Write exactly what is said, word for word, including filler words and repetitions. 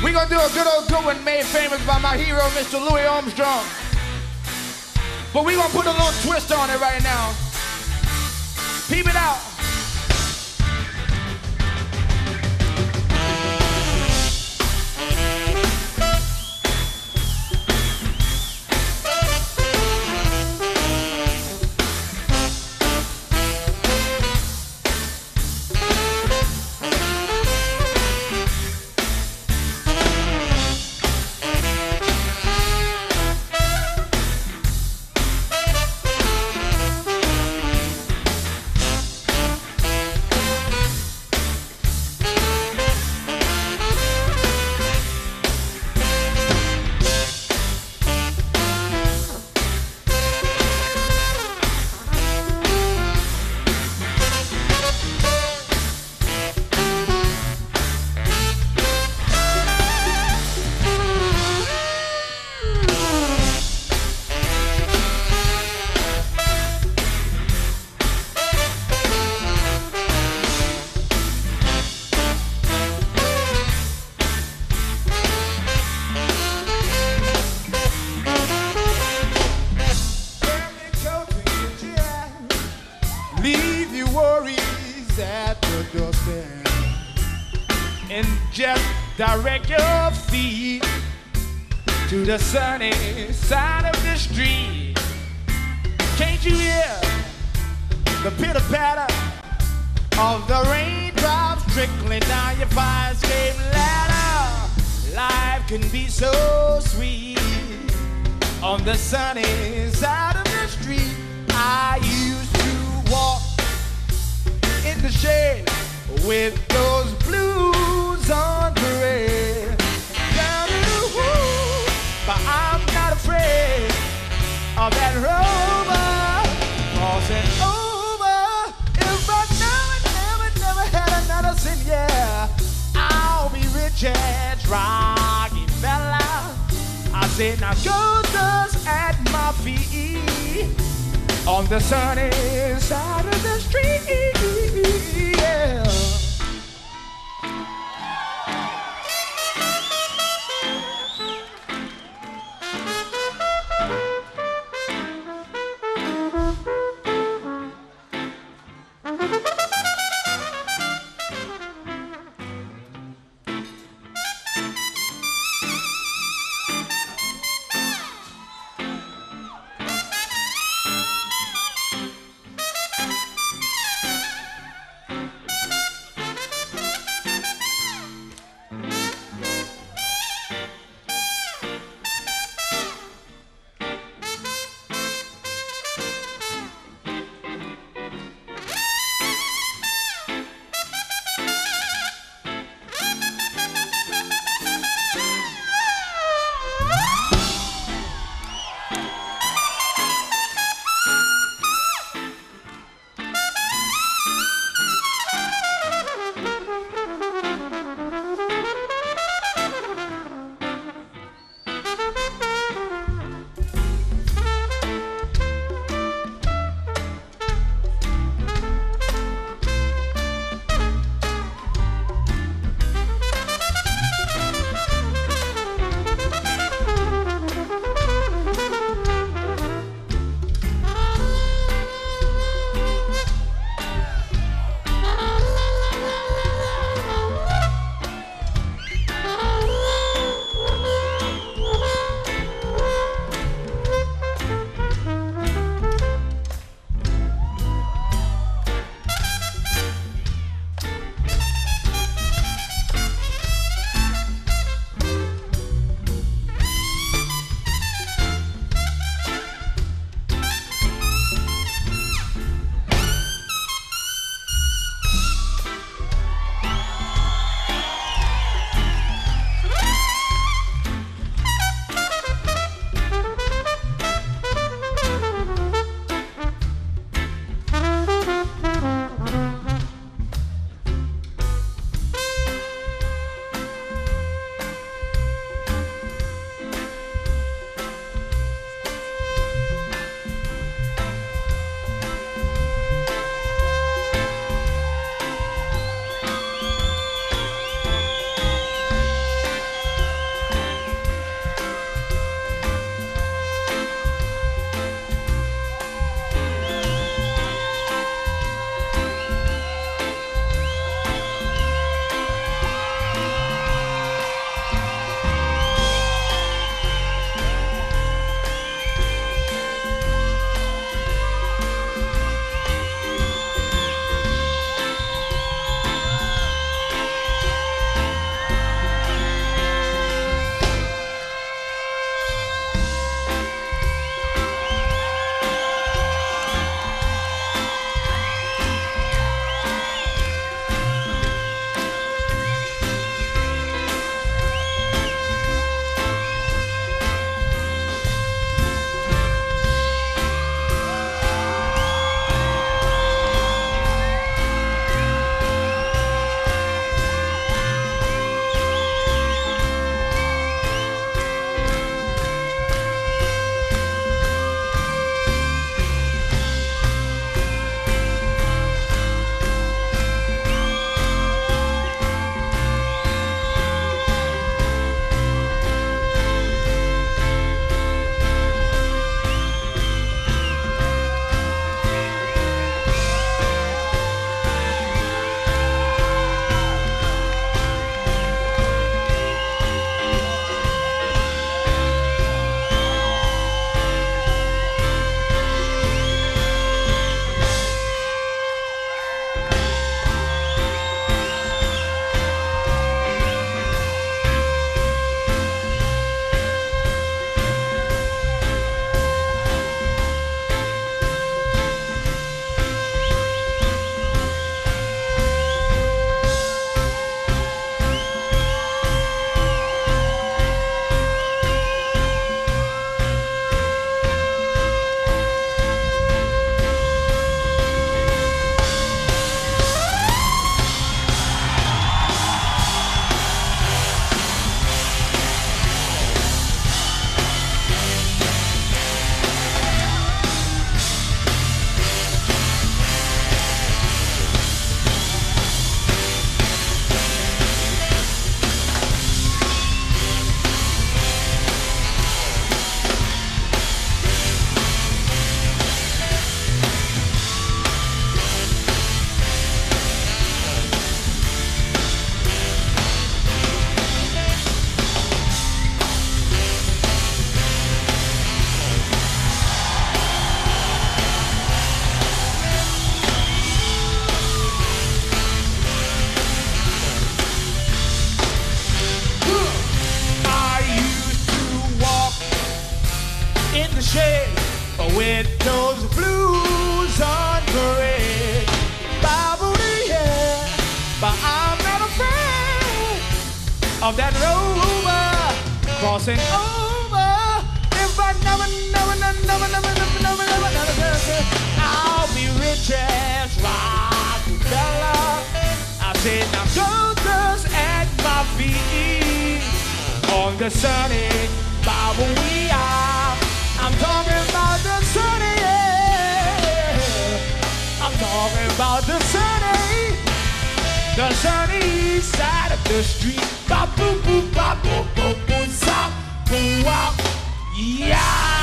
We're gonna do a good old good one made famous by my hero, Mister Louis Armstrong. But we're gonna put a little twist on it right now. Peep it out. Leave your worries at the doorstep and just direct your feet to the sunny side of the street. Can't you hear the pitter-patter of the raindrops trickling down your fire escape ladder? Life can be so sweet on the sunny side of the street. I used to walk in the shade with those blues on parade. Down in the woods, but I'm not afraid of that rover crossing over. If I never, never, never had another sin, yeah, I'll be rich as Rocky Fella. I said, now go dust at my feet on the sunny side of the street, yeah. with those blues on parade. Probably, yeah, but I'm not afraid of that rover crossing over. If I never, never, never, never, never, never, never, never, never, never, I'll be rich as Rockefeller. I said, now shoulders at my feet on the sunny Bible we are. I'm talking about the sunny, yeah. I'm talking about the sunny, the sunny side of the street. Ba boo boo ba boo boo boo zap boo wop, yeah.